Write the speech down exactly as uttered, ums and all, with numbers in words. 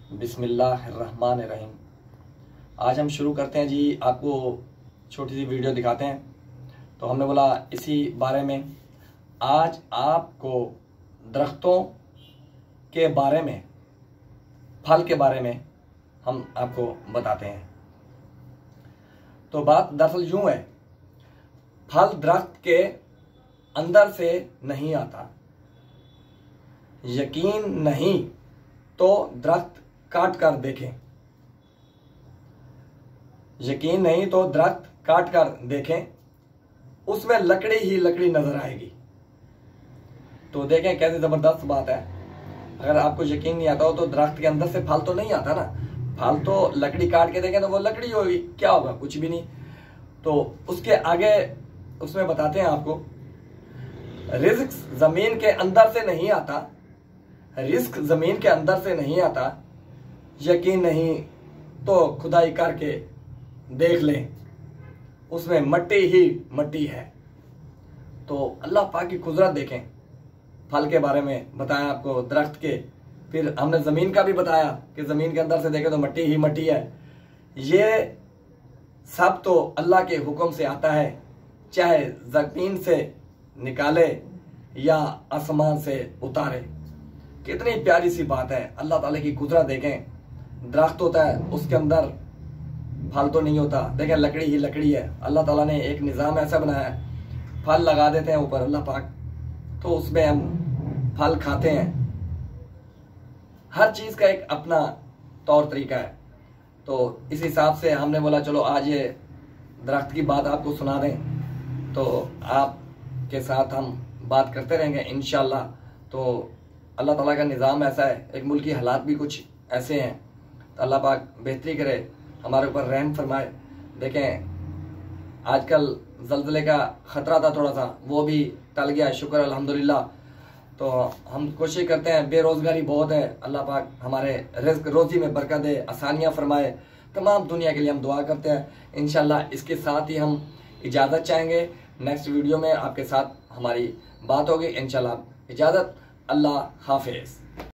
बिस्मिल्लाहिर्रहमानिर्रहीम। आज हम शुरू करते हैं जी, आपको छोटी सी वीडियो दिखाते हैं। तो हमने बोला इसी बारे में आज आपको दरख्तों के बारे में, फल के बारे में हम आपको बताते हैं। तो बात दरअसल यूं है, फल दरख्त के अंदर से नहीं आता। यकीन नहीं तो दरख्त काट कर देखें। यकीन नहीं तो दरख्त काट कर देखें, उसमें लकड़ी ही लकड़ी नजर आएगी। तो देखें कैसी जबरदस्त बात है। अगर आपको यकीन नहीं आता हो तो दरख्त के अंदर से फल तो नहीं आता ना, फल तो लकड़ी काट के देखें तो वो लकड़ी होगी, क्या होगा, कुछ भी नहीं। तो उसके आगे उसमें बताते हैं आपको, रिज्क जमीन के अंदर से नहीं आता। रिस्क जमीन के अंदर से नहीं आता। यकीन नहीं तो खुदाई करके देख लें, उसमें मट्टी ही मट्टी है। तो अल्लाह पाक की कुदरत देखें। फल के बारे में बताया आपको, दरख्त के, फिर हमने जमीन का भी बताया कि जमीन के अंदर से देखें तो मट्टी ही मट्टी है। ये सब तो अल्लाह के हुक्म से आता है, चाहे जमीन से निकाले या आसमान से उतारे। कितनी प्यारी सी बात है। अल्लाह ताला की कुदरत देखें। दरख्त होता है, उसके अंदर फल तो नहीं होता, देखें लकड़ी ही लकड़ी है। अल्लाह ताला ने एक निज़ाम ऐसा बनाया है, फल लगा देते हैं ऊपर अल्लाह पाक, तो उसमें हम फल खाते हैं। हर चीज का एक अपना तौर तरीका है। तो इस हिसाब से हमने बोला चलो आज ये दरख्त की बात आपको सुना दें। तो आपके साथ हम बात करते रहेंगे इंशाल्लाह। तो अल्लाह ताला का निज़ाम ऐसा है, एक मुल्क की हालात भी कुछ ऐसे हैं। तो अल्लाह पाक बेहतरी करे, हमारे ऊपर रहम फरमाए। देखें आजकल ज़ल्ज़ले का ख़तरा था थोड़ा सा, वो भी टल गया, शुक्र अल्हम्दुलिल्लाह। तो हम कोशिश करते हैं, बेरोज़गारी बहुत है, अल्लाह पाक हमारे रिज़्क़ रोज़ी में बरकत दे, आसानियाँ फरमाए। तमाम दुनिया के लिए हम दुआ करते हैं इंशाल्लाह। इसके साथ ही हम इजाज़त चाहेंगे, नेक्स्ट वीडियो में आपके साथ हमारी बात होगी इंशाल्लाह। इजाज़त, अल्लाह हाफिज़।